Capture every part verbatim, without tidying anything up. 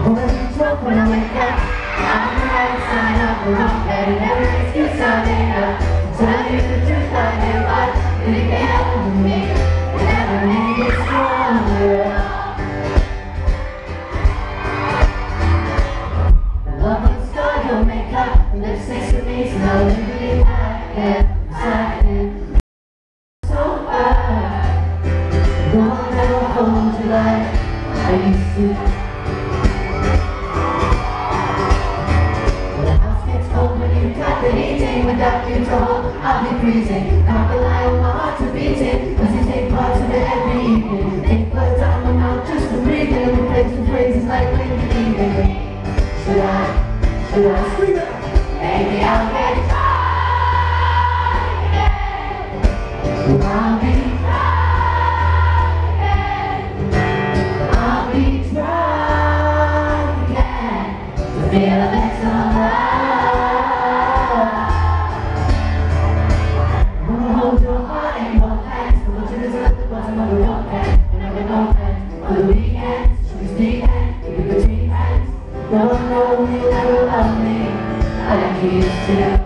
Already drunk when I wake up. I'm the right side of the wrong bed, and every excuse I made up to tell you the truth I knew, but it can't with me. It never made me stronger. Love and style, your makeup, lipstick's for me, so now literally I can't decide. So bad, no one ever holds you like I used to. Without control, I'll be freezing. Can't rely on my heart to beating, cause you take parts of it every evening. Take words out of my mouth just for breathing, and replace with phrases like when you leaving. Should I, should I scream it? Maybe I'll get tried again. I'll be tried again. I'll be tried again to feel a bit alive. No one knows you'll never love me like you used to.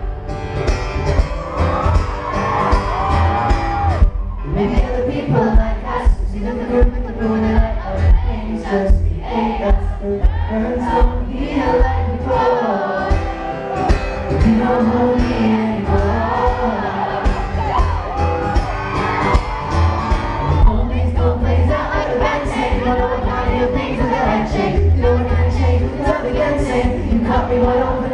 Maybe other people like us see the group with the blue and the light of things just create us. Burns don't feel like before. You don't hold me anymore. Homies don't plays out like a band tape. You don't know what kind of things are that I change. You know what kind of change. You cut me wide open.